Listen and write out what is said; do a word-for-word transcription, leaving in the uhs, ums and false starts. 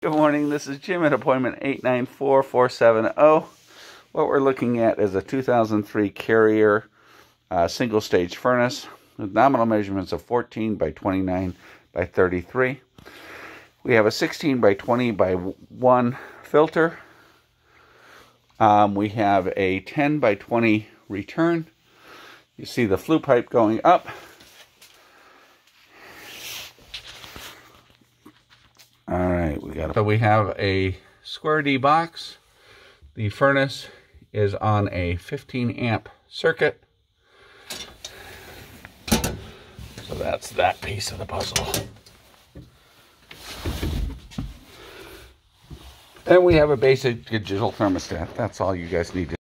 Good morning, this is Jim at appointment eight nine four, four seven zero. What we're looking at is a two thousand three Carrier uh, single stage furnace with nominal measurements of fourteen by twenty-nine by thirty-three. We have a sixteen by twenty by one filter. Um, we have a ten by twenty return. You see the flue pipe going up. All right, we got. So we have a square D box. The furnace is on a fifteen amp circuit. So that's that piece of the puzzle. And we have a basic digital thermostat. That's all you guys need to